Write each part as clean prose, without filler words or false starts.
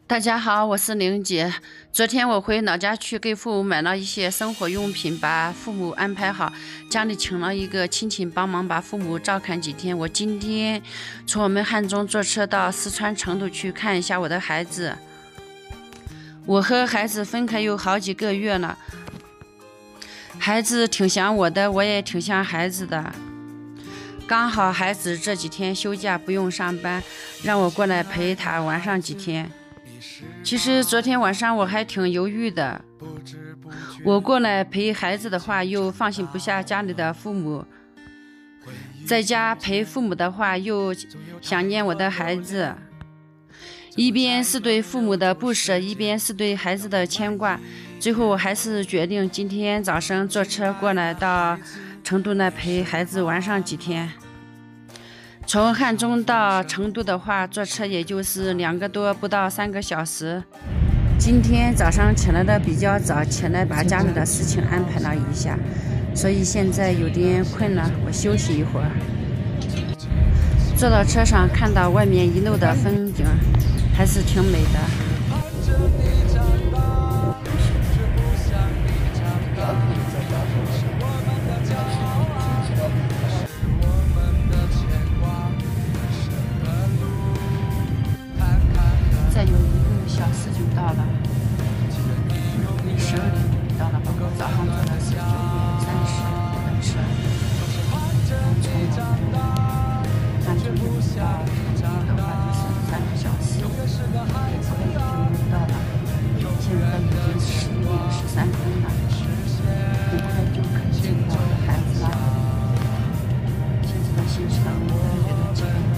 大家好，我是玲姐。昨天我回老家去给父母买了一些生活用品，把父母安排好。家里请了一个亲戚帮忙把父母照看几天。我今天从我们汉中坐车到四川成都去看一下我的孩子。我和孩子分开有好几个月了，孩子挺想我的，我也挺想孩子的。刚好孩子这几天休假不用上班，让我过来陪他玩上几天。其实昨天晚上我还挺犹豫的，我过来陪孩子的话又放心不下家里的父母，在家陪父母的话又想念我的孩子，一边是对父母的不舍，一边是对孩子的牵挂。最后我还是决定今天早上坐车过来到成都来陪孩子玩上几天。从汉中到成都的话，坐车也就是2个多不到3个小时。今天早上起来的比较早，起来把家里的事情安排了一下，所以现在有点困了，我休息一会儿。坐到车上，看到外面一路的风景，还是挺美的。再有1个小时就到了，12点到了吧？早上坐的是9点30的车，从汉中到成都的话就是3个小时，现在已经到了，现在已经11点13分了，很快就可以见到我的孩子了。现在的心情特别的激动。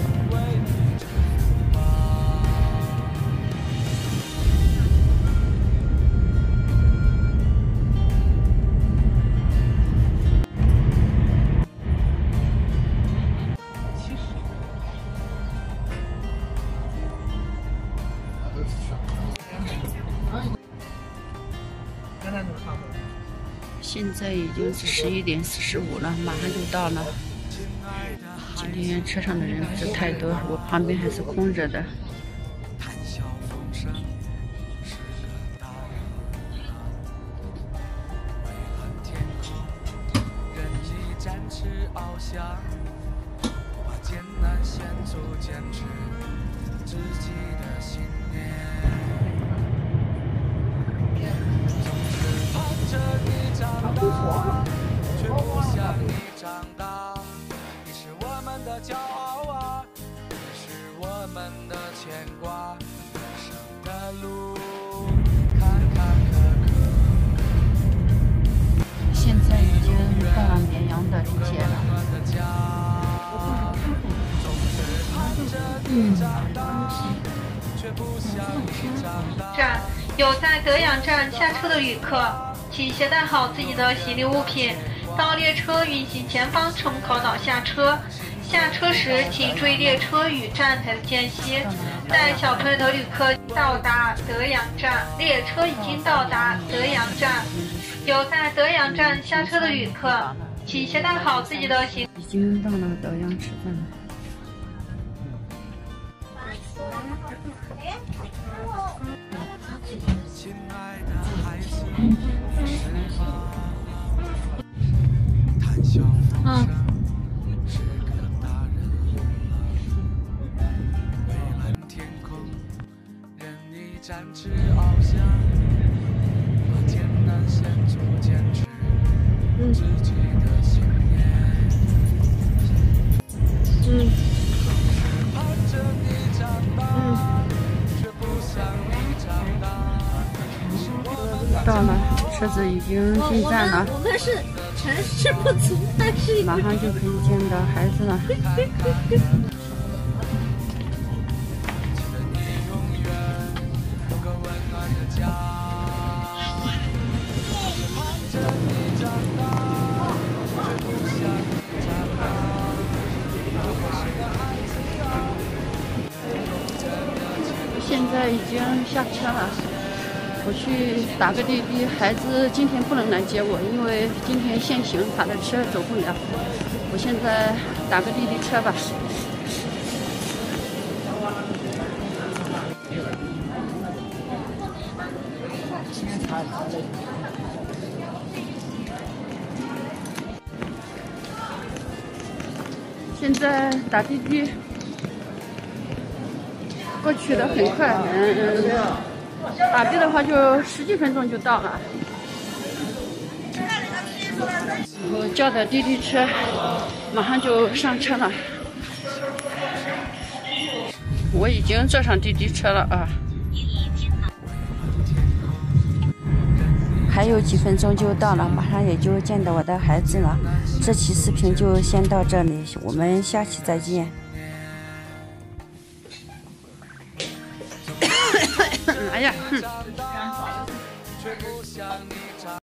现在已经是11点45了，马上就到了。今天车上的人不是太多，我旁边还是空着的。 却不想你长大，你是我们的骄傲啊，你是我们的牵挂，人生的路坎坎坷坷。 现在已经到了绵阳的地铁了。 站有在德阳站下车的旅客，请携带好自己的行李物品，到列车运行前方乘务口岛下车。下车时请注意列车与站台的间隙。带小朋友的旅客到达德阳站，列车已经到达德阳站。有在德阳站下车的旅客，请携带好自己的行李。 已经到了德阳吃饭了。 亲爱的孩子，是吗？谈笑风生是个大人了，蔚蓝天空任你展翅翱翔，把艰难险阻坚持自己的信念。总是盼着你长大，却不想你长大。 到了，车子已经进站了。 我们是成事不足，但是马上就可以见到孩子了。现在已经下车了，我去打个滴滴。孩子今天不能来接我，因为今天限行，他的车走不了。我现在打个滴滴车吧。 现在打滴滴过去的很快，打的的话就10几分钟就到了。我叫的滴滴车马上就上车了，我已经坐上滴滴车了啊。还有几分钟就到了，马上也就见到我的孩子了。这期视频就先到这里，我们下期再见。哎呀，